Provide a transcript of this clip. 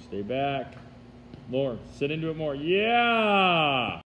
Stay back. More. Sit into it more. Yeah!